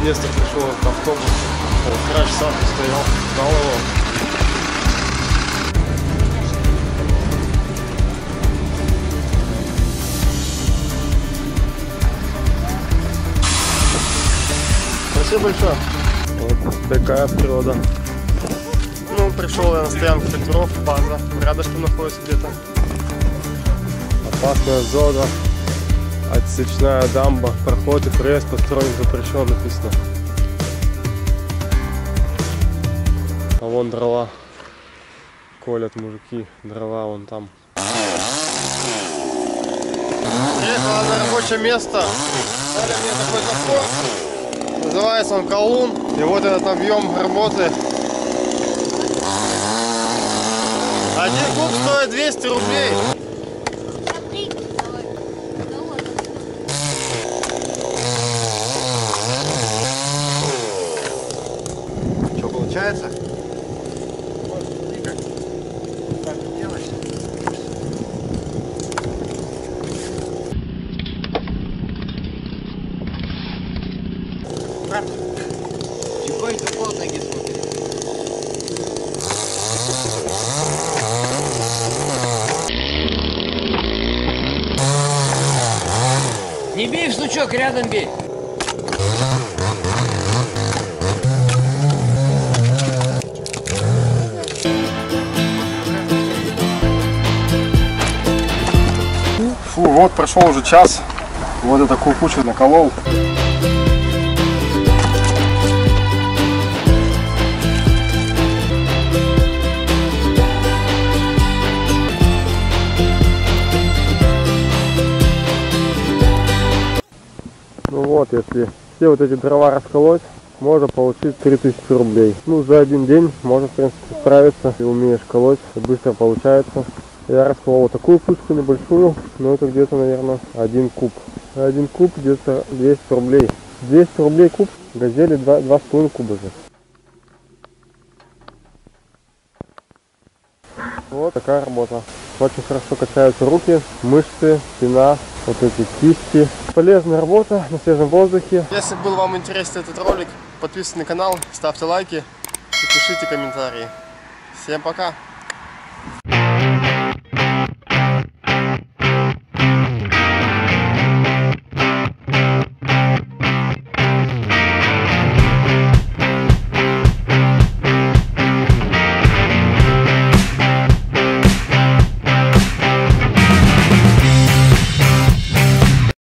Наконец-то пришел этот автобус. 1,5 часа стоял, ждал его. Спасибо большое. Вот такая природа. Ну, пришел я на стоянку тракторов, база. Рядышком находится где-то. Опасная зона. Отсечная дамба. Проход и проезд построен запрещен, написано. А вон дрова. Колят мужики. Дрова вон там. Приехала на рабочее место. Дали мне такой запор. Называется он колун. И вот этот объем работы. 1 куб стоит 200 рублей. Что получается? Как ты делаешь? Чего это под ноги смотрит? Не бей в стучок, рядом бей. Фу, вот прошел уже час. Вот я такую кучу наколол. Ну вот, если все вот эти дрова расколоть, можно получить 3000 рублей. Ну, за один день можно, в принципе, справиться, если умеешь колоть, и быстро получается. Я расколол вот такую пушку небольшую, но это где-то, наверное, 1 куб. 1 куб где-то 200 рублей. 200 рублей куб, газели 2,5 куба же. Вот такая работа. Очень хорошо качаются руки, мышцы, спина, вот эти кисти. Полезная работа на свежем воздухе. Если был вам интересен этот ролик, подписывайтесь на канал, ставьте лайки и пишите комментарии. Всем пока!